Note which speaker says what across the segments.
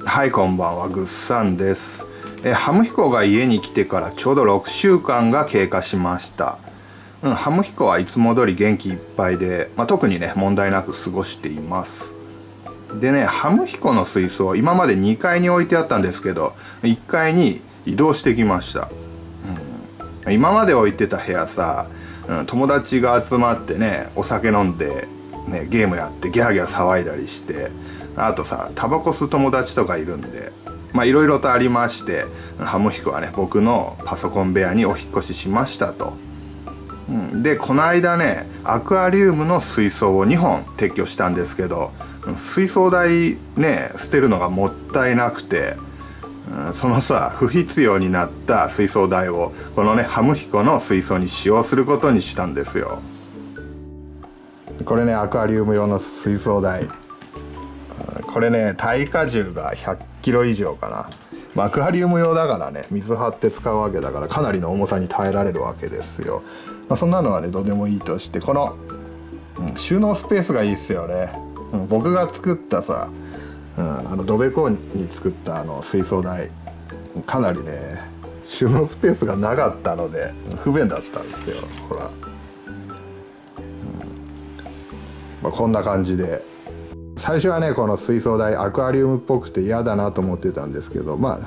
Speaker 1: はい、こんばんは、ぐっさんです。ハムヒコが家に来てからちょうど6週間が経過しました。ハムヒコはいつも通り元気いっぱいで、特にね、問題なく過ごしています。でね、ハムヒコの水槽、今まで2階に置いてあったんですけど、1階に移動してきました。今まで置いてた部屋さ、友達が集まってね、お酒飲んで、ね、ゲームやってギャーギャー騒いだりして、あとさ、タバコ吸う友達とかいるんで、いろいろとありまして、ハムヒコはね、僕のパソコン部屋にお引っ越ししましたと。で、この間ね、アクアリウムの水槽を2本撤去したんですけど、水槽代ね、捨てるのがもったいなくて、そのさ、不必要になった水槽代を、このね、ハムヒコの水槽に使用することにしたんですよ。これね、アクアリウム用の水槽台。これね、耐荷重が100キロ以上かな。アクアリウム用だからね、水張って使うわけだから、かなりの重さに耐えられるわけですよ。そんなのはね、どうでもいいとして、この、収納スペースがいいっすよね。僕が作ったさ、ドベコに作った水槽台、かなりね、収納スペースがなかったので、不便だったんですよ。ほら。こんな感じで。最初はね、この水槽台アクアリウムっぽくて嫌だなと思ってたんですけど、こ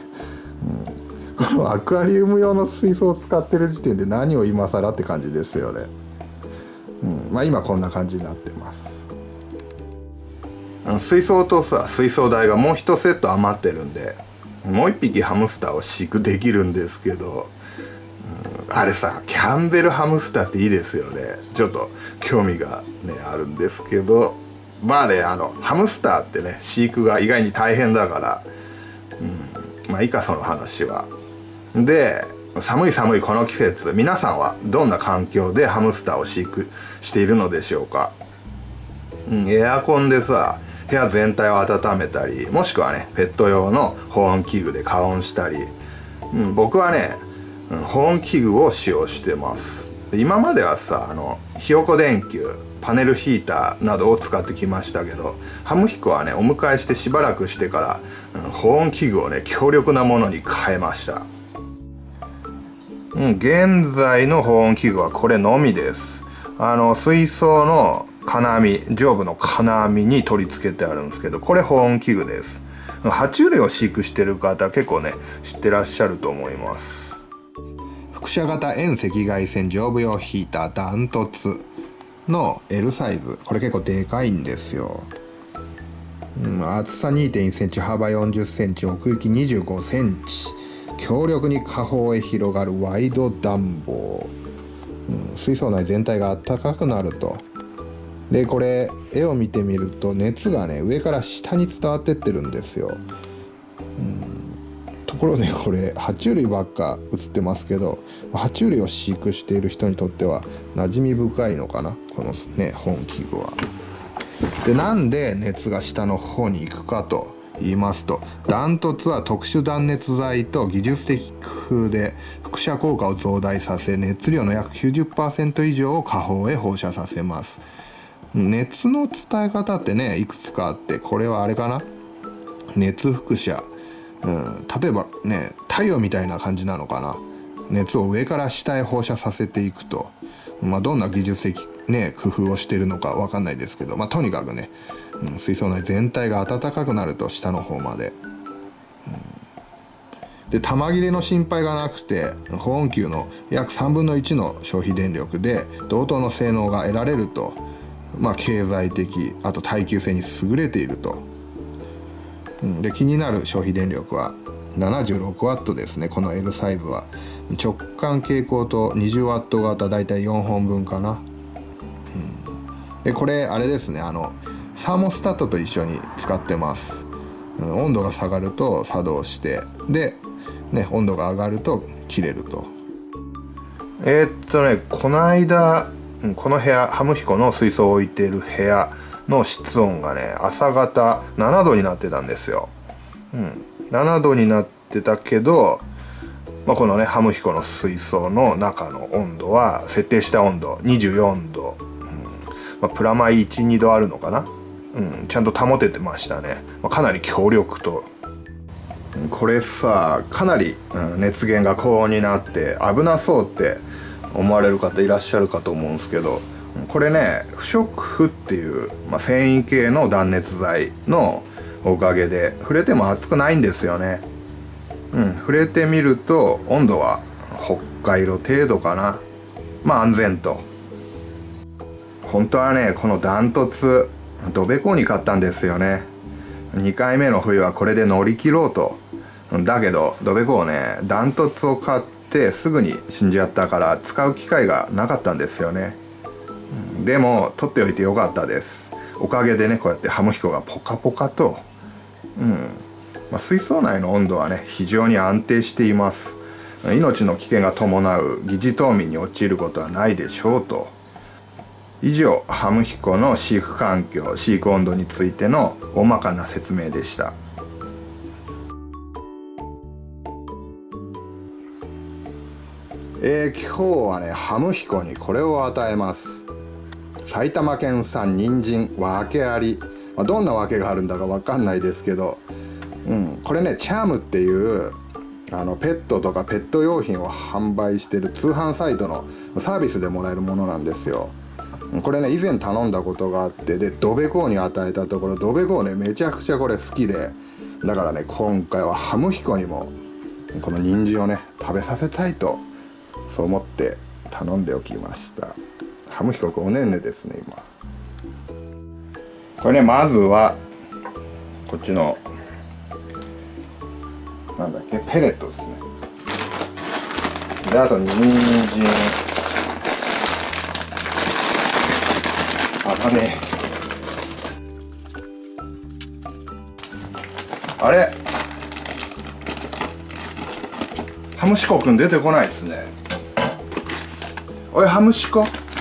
Speaker 1: のアクアリウム用の水槽を使ってる時点で何を今更って感じですよね。今こんな感じになってます。水槽とさ、水槽台がもう1セット余ってるんで、もう1匹ハムスターを飼育できるんですけど、あれさ、キャンベルハムスターっていいですよね。ちょっと興味がね、あるんですけど、ハムスターってね、飼育が意外に大変だから、いいか、その話は。で、寒いこの季節、皆さんはどんな環境でハムスターを飼育しているのでしょうか。エアコンでさ、部屋全体を温めたり、もしくはね、ペット用の保温器具で加温したり、僕はね、保温器具を使用してます。今まではさ、ひよこ電球、パネルヒーターなどを使ってきましたけど、ハムヒコはね、お迎えしてしばらくしてから、保温器具をね、強力なものに変えました。現在の保温器具はこれのみです。水槽の金網、上部の金網に取り付けてあるんですけど、これ保温器具です。爬虫類を飼育してる方結構ね、知ってらっしゃると思います。輻射型遠赤外線上部用ヒーターダントツの L サイズ。これ結構でかいんですよ。厚さ 2.1 センチ、幅40センチ、奥行き25センチ。強力に下方へ広がるワイド暖房。水槽内全体が暖かくなると。で、これ絵を見てみると熱がね、上から下に伝わってってるんですよ。ところでこれ爬虫類ばっか写ってますけど、爬虫類を飼育している人にとっては馴染み深いのかな、このね、保温器具は。で、なんで熱が下の方に行くかと言いますと、ダントツは特殊断熱材と技術的工夫で輻射効果を増大させ、熱量の約 90% 以上を下方へ放射させます。熱の伝え方ってね、いくつかあって、これはあれかな、熱輻射。例えばね、太陽みたいな感じなのかな。熱を上から下へ放射させていくと、どんな技術的ね、工夫をしているのかわかんないですけど、とにかくね、水槽内全体が暖かくなると、下の方まで。で、玉切れの心配がなくて、保温球の約3分の1の消費電力で同等の性能が得られると、経済的、あと耐久性に優れていると。で、気になる消費電力は 76W ですね。この L サイズは直感蛍光灯 20W 型、だいたい4本分かな。で、これあれですね、サーモスタットと一緒に使ってます。温度が下がると作動して、でね、温度が上がると切れると。この間、この部屋、ハムヒコの水槽を置いている部屋の室温がね、朝方7度になってたんですよ。7度になってたけど、このね、ハムヒコの水槽の中の温度は、設定した温度24度、プラマイ1、2度あるのかな。ちゃんと保ててましたね。かなり強力とこれさ、かなり、熱源が高温になって危なそうって思われる方いらっしゃるかと思うんですけど、これね、不織布っていう、繊維系の断熱材のおかげで触れても熱くないんですよね。触れてみると温度は北海道程度かな。安全と。本当はね、このダントツドベコに買ったんですよね。2回目の冬はこれで乗り切ろうと。だけどドベコをね、ダントツを買ってすぐに死んじゃったから使う機会がなかったんですよね。でも取っておいてよかったです。おかげでね、こうやってハムヒコがポカポカと、水槽内の温度はね、非常に安定しています。命の危険が伴う疑似冬眠に陥ることはないでしょうと。以上、ハムヒコの飼育環境、飼育温度についての大まかな説明でした。今日はね、ハムヒコにこれを与えます。埼玉県産人参訳あり。どんな訳があるんだかわかんないですけど、これね、チャームっていうペットとかペット用品を販売してる通販サイトのサービスでもらえるものなんですよ。これね、以前頼んだことがあって、でドベコウに与えたところ、ドベコウね、めちゃくちゃこれ好きで、だからね、今回はハムヒコにもこの人参をね、食べさせたいと、そう思って頼んでおきました。ハムヒコおねんねですね、今。これね、まずはこっちのなんだっけ、ペレットですね。で、あと人参、あれ、ハムシコくん出てこないですね。おい、ハムシコ。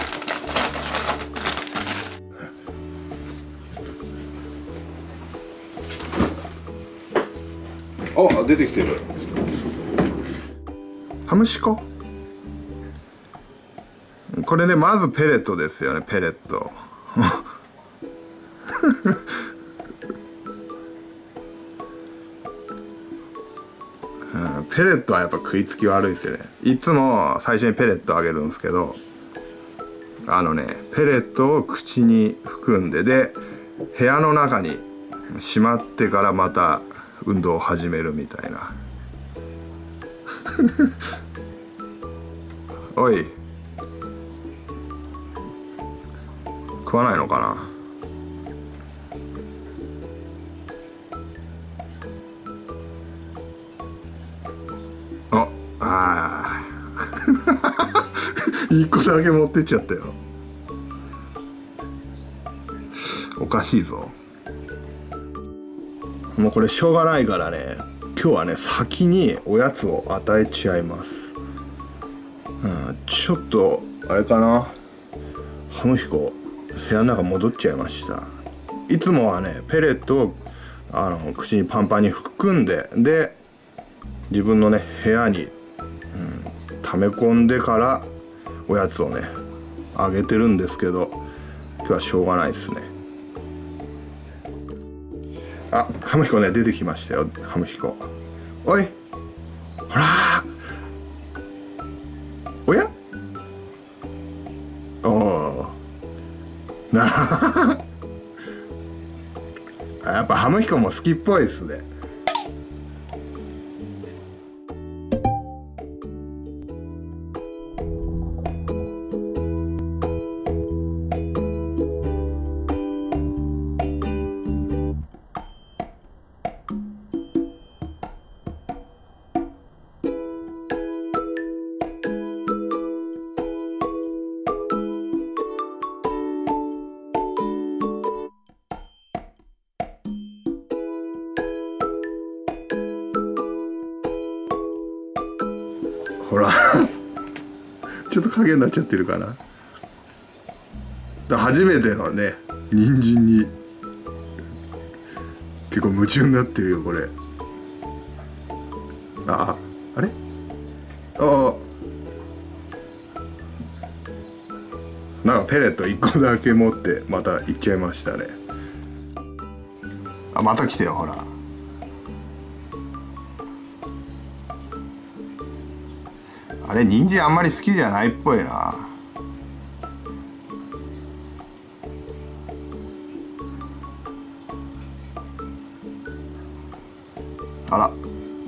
Speaker 1: あ、出てきてる。ハムシコ。これね、まずペレットですよね、ペレット。ペレットはやっぱ食いつき悪いですよね。いつも最初にペレットあげるんですけど、ペレットを口に含んで、で部屋の中にしまってからまた運動を始めるみたいな。おい、食わないのかな。一個だけ持ってっちゃったよ。おかしいぞ。もうこれしょうがないからね、今日はね、先におやつを与えちゃいます。ちょっとあれかな、ハムヒコ部屋の中戻っちゃいました。いつもはね、ペレットを口にパンパンに含んで、で自分のね、部屋に、溜め込んでからおやつをね、あげてるんですけど、今日はしょうがないですね。あ、ハムヒコね、出てきましたよ、ハムヒコ。おい、ほらー。おや、おおなあ、やっぱハムヒコも好きっぽいですね。ほらちょっと影になっちゃってるかな。初めてのね、人参に結構夢中になってるよ、これ。あれ、なんかペレット1個だけ持ってまた行っちゃいましたね。あ、また来てよ、ほら。 あれ人参あんまり好きじゃないっぽいな。あら、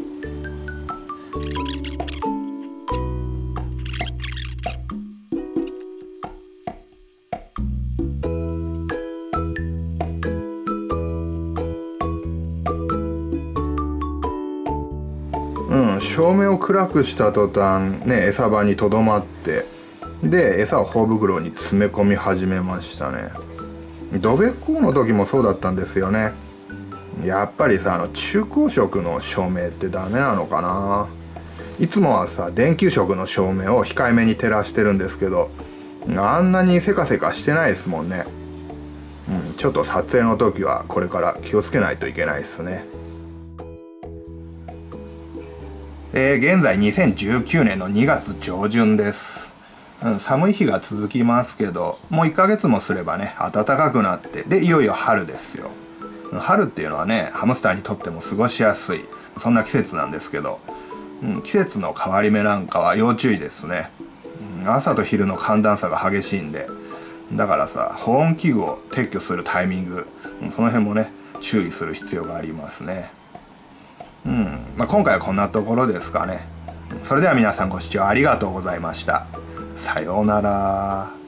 Speaker 1: 照明を暗くした途端ね、餌場にとどまって、で餌を頬袋に詰め込み始めましたね。ドベコウの時もそうだったんですよね。やっぱりさ、中光色の照明ってダメなのかな。いつもはさ、電球色の照明を控えめに照らしてるんですけど、あんなにせかせかしてないですもんね。ちょっと撮影の時はこれから気をつけないといけないですね。現在2019年の2月上旬です。寒い日が続きますけど、もう1ヶ月もすればね、暖かくなって、でいよいよ春ですよ。春っていうのはね、ハムスターにとっても過ごしやすい、そんな季節なんですけど、季節の変わり目なんかは要注意ですね。朝と昼の寒暖差が激しいんで、だからさ、保温器具を撤去するタイミング、その辺もね、注意する必要がありますね。今回はこんなところですかね。それでは皆さんご視聴ありがとうございました。さようなら。